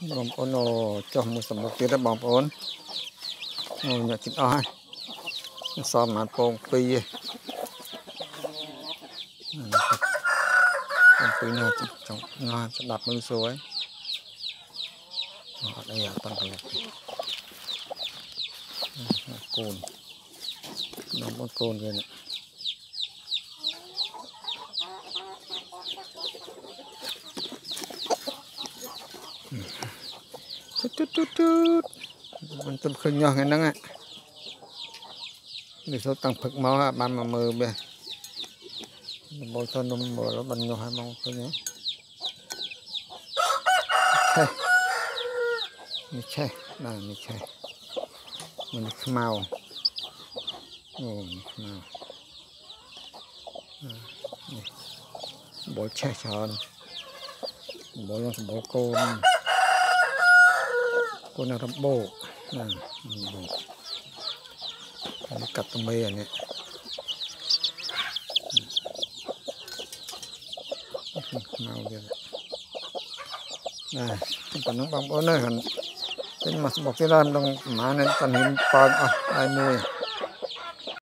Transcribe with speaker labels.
Speaker 1: bom ôn cho một sầm một tiếng đó bom ôn nhà chín ai xóm mà bom pi bom pi nào trong ngon sẽ đạp mưa suối ở đây là toàn là cồn nó có cồn rồi nè chút mình tập khơi nhỏ cái nắng ạ để số tăng phật máu à ban mà mờ bè bồi cho nó bồi nó bắn nhỏ hai mong thôi nhé chơi này mình chơi mình màu màu bồi chơi tròn bồi cô nào thầm bồ cắt tôm bê này màu kia này còn nó bóng ớt này hẳn tên mặt bọc cái đàn đồng má nên toàn hình bòn ai mùi